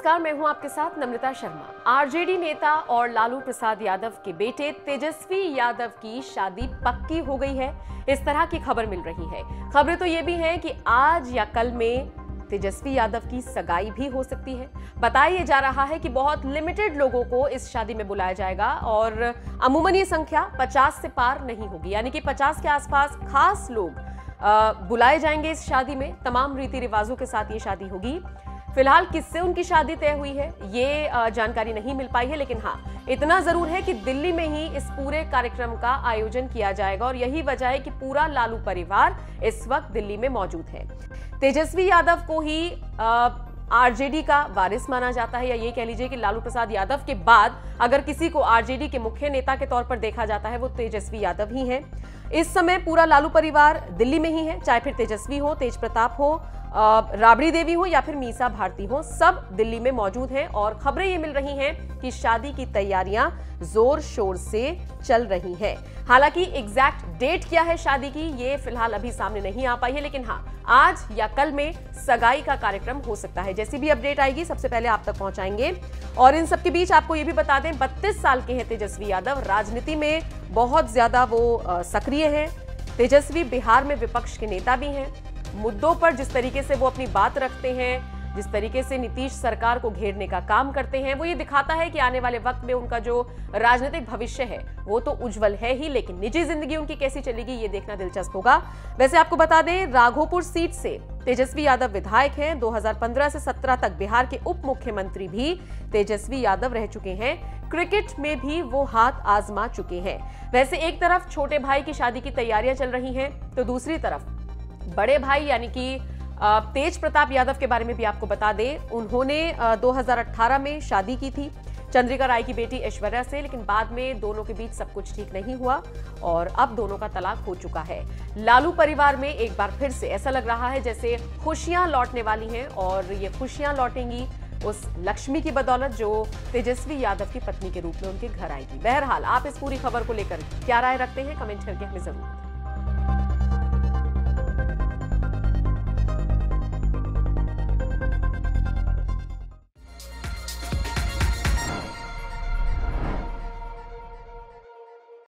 नमस्कार, मैं हूं आपके साथ नम्रता शर्मा। आरजेडी नेता और लालू प्रसाद यादव के बेटे तेजस्वी यादव की शादी पक्की हो गई है, इस तरह की खबर मिल रही है। खबरें तो ये भी हैं कि आज या कल में तेजस्वी यादव की सगाई भी हो सकती है। बताया जा रहा है कि बहुत लिमिटेड लोगों को इस शादी में बुलाया जाएगा और अमूमन ये संख्या 50 से पार नहीं होगी, यानी कि 50 के आसपास खास लोग बुलाए जाएंगे इस शादी में। तमाम रीति रिवाजों के साथ ये शादी होगी। फिलहाल किससे उनकी शादी तय हुई है ये जानकारी नहीं मिल पाई है, लेकिन हाँ, इतना जरूर है कि दिल्ली में ही इस पूरे कार्यक्रम का आयोजन किया जाएगा और यही वजह है कि पूरा लालू परिवार इस वक्त दिल्ली में मौजूद है। तेजस्वी यादव को ही आरजेडी का वारिस माना जाता है, या ये कह लीजिए कि लालू प्रसाद यादव के बाद अगर किसी को आरजेडी के मुख्य नेता के तौर पर देखा जाता है वो तेजस्वी यादव ही है। इस समय पूरा लालू परिवार दिल्ली में ही है, चाहे फिर तेजस्वी हो, तेज प्रताप हो, राबड़ी देवी हो या फिर मीसा भारती हो, सब दिल्ली में मौजूद हैं और खबरें ये मिल रही हैं कि शादी की तैयारियां जोर शोर से चल रही हैं। हालांकि एग्जैक्ट डेट क्या है शादी की ये फिलहाल अभी सामने नहीं आ पाई है, लेकिन हाँ, आज या कल में सगाई का कार्यक्रम हो सकता है। जैसी भी अपडेट आएगी सबसे पहले आप तक पहुंचाएंगे। और इन सबके बीच आपको ये भी बता दें, 32 साल के हैं तेजस्वी यादव, राजनीति में बहुत ज्यादा वो सक्रिय हैं। तेजस्वी बिहार में विपक्ष के नेता भी हैं। मुद्दों पर जिस तरीके से वो अपनी बात रखते हैं, जिस तरीके से नीतीश सरकार को घेरने का काम करते हैं, वो ये दिखाता है कि आने वाले वक्त में उनका जो राजनीतिक भविष्य है वो तो उज्जवल है ही, लेकिन निजी जिंदगी उनकी कैसी चलेगी ये देखना दिलचस्प होगा। वैसे आपको बता दें, राघोपुर सीट से तेजस्वी यादव विधायक हैं। 2015 से 17 तक बिहार के उप मुख्यमंत्री भी तेजस्वी यादव रह चुके हैं। क्रिकेट में भी वो हाथ आजमा चुके हैं। वैसे एक तरफ छोटे भाई की शादी की तैयारियां चल रही हैं, तो दूसरी तरफ बड़े भाई यानी कि तेज प्रताप यादव के बारे में भी आपको बता दें, उन्होंने 2018 में शादी की थी चंद्रिका राय की बेटी ऐश्वर्या से, लेकिन बाद में दोनों के बीच सब कुछ ठीक नहीं हुआ और अब दोनों का तलाक हो चुका है। लालू परिवार में एक बार फिर से ऐसा लग रहा है जैसे खुशियां लौटने वाली हैं और ये खुशियां लौटेंगी उस लक्ष्मी की बदौलत जो तेजस्वी यादव की पत्नी के रूप में उनके घर आएगी। बहरहाल आप इस पूरी खबर को लेकर क्या राय रखते हैं, कमेंट करके हमें जरूर